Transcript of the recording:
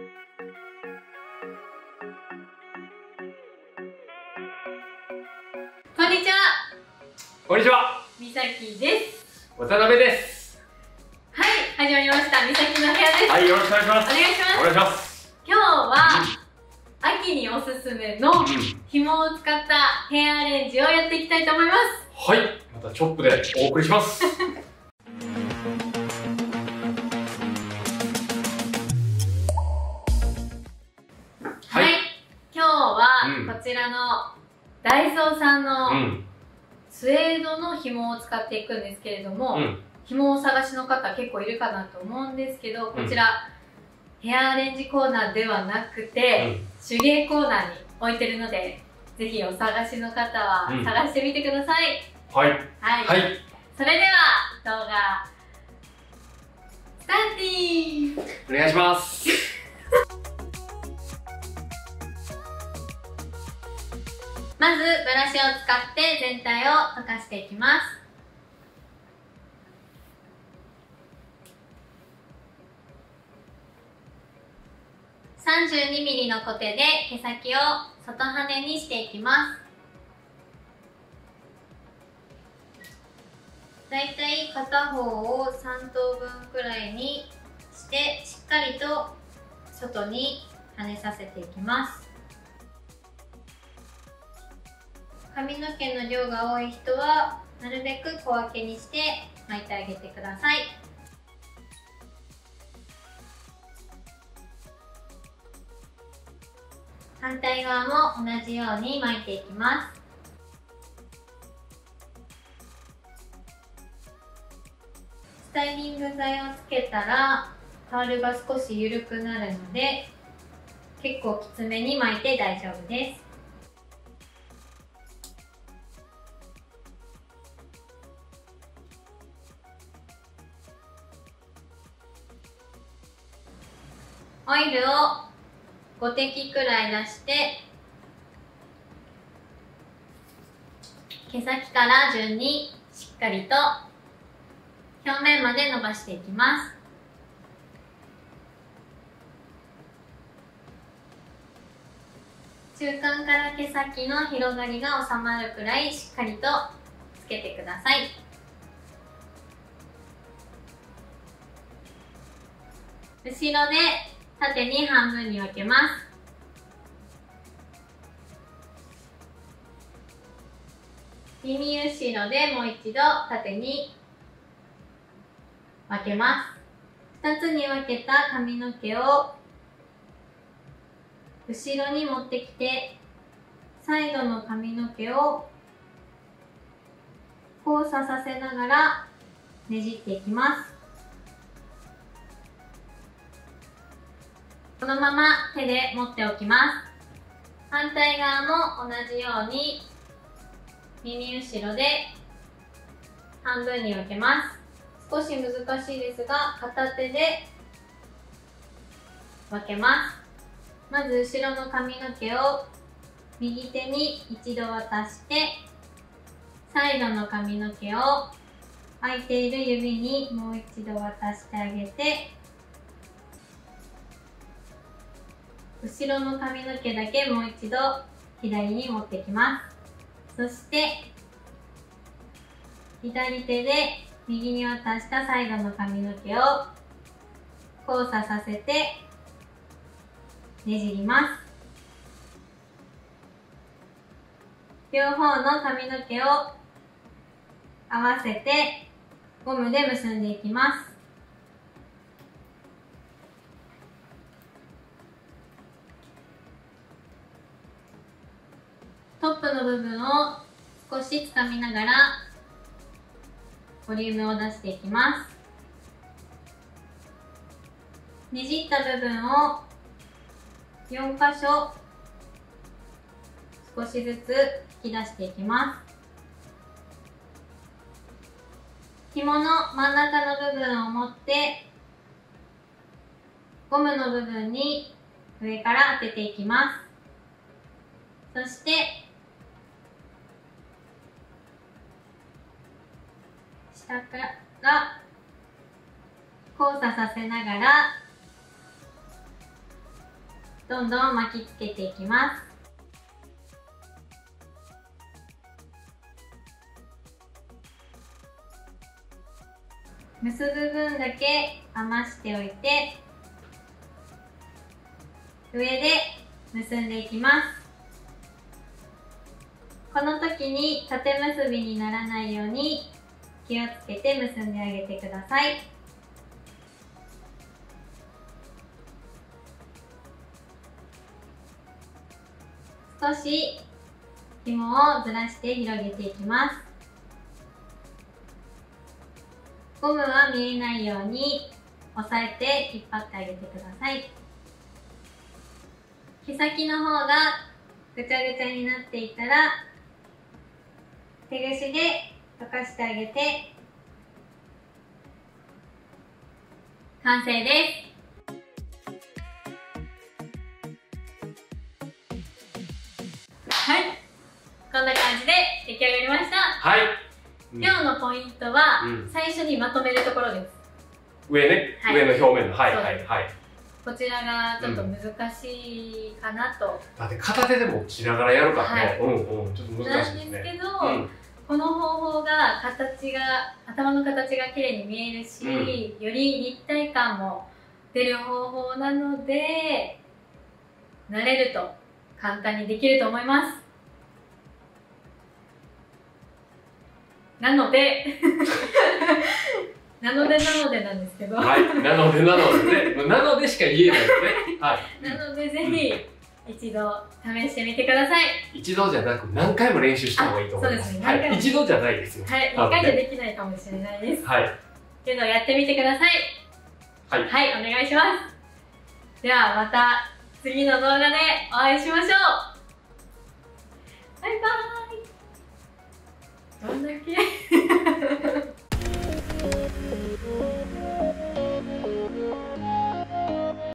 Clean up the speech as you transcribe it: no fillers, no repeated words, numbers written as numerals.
こんにちは。 こんにちは。 みさきです。 渡辺です。 はい、始まりました。みさきの部屋です。 はい、よろしくお願いします。 お願いします。 お願いします。 今日は、秋におすすめの紐を使ったヘアアレンジをやっていきたいと思います。 はい、またチョップでお送りします。 はい、今日はこちらのダイソーさんのスウェードの紐を使っていくんですけれども、紐を探しの方結構いるかなと思うんですけど、こちら、ヘアアレンジコーナーではなくて、手芸コーナーに置いてるので、ぜひお探しの方は探してみてください。 はい。 はい。それでは動画スターティー。 お願いします。 まずブラシを使って全体を溶かしていきます。32mm のコテで毛先を外羽根にしていきます。だいたい片方を3等分くらいにしてしっかりと外に跳ねさせていきます。髪の毛の量が多い人はなるべく小分けにして巻いてあげてください。反対側も同じように巻いていきます。スタイリング剤をつけたらタオルが少し緩くなるので結構きつめに巻いて大丈夫です。オイルを5滴くらい出して毛先から順にしっかりと表面まで伸ばしていきます。中間から毛先の広がりが収まるくらいしっかりとつけてください。後ろで縦に半分に分けます。耳後ろでもう一度縦に分けます。2つに分けた髪の毛を後ろに持ってきてサイドの髪の毛を交差させながらねじっていきます。このまま手で持っておきます。反対側も同じように耳後ろで半分に分けます。少し難しいですが片手で分けます。まず後ろの髪の毛を右手に一度渡してサイドの髪の毛を空いている指にもう一度渡してあげて後ろの髪の毛だけもう一度左に持ってきます。そして左手で右に渡したサイドの髪の毛を交差させてねじります。両方の髪の毛を合わせてゴムで結んでいきます。トップの部分を少しつかみながらボリュームを出していきます。ねじった部分を4箇所少しずつ引き出していきます。紐の真ん中の部分を持ってゴムの部分に上から当てていきます。そして下から交差させながらどんどん巻きつけていきます。結ぶ分だけ余しておいて、上で結んでいきます。この時に縦結びにならないように気をつけて結んであげてください。少し紐をずらして広げていきます。ゴムは見えないように押さえて引っ張ってあげてください。毛先の方がぐちゃぐちゃになっていたら手ぐしで溶かしてあげて完成です。はい、こんな感じで出来上がりました。 はい。 今日のポイントは、最初にまとめるところです。 上ね、上の表面の。はいはいはい。 こちらがちょっと難しいかなと。 だって片手で持ちながらやるからね。ちょっと難しいですね。 なんですけど、この方法が頭の形が綺麗に見えるし、より立体感も出る方法なので、慣れると簡単にできると思います。なのでなんですけど。はい、なのでしか言えないので。はい。 なのでぜひ、一度試してみてください。 一度じゃなく何回も練習した方がいいと思います。そうですね。はい、一度じゃないですよ。 はい、一回でできないかもしれないです。 はい。 けどやってみてください。はい。はい、お願いします。ではまた次の動画でお会いしましょう。バイバーイ。どんだけ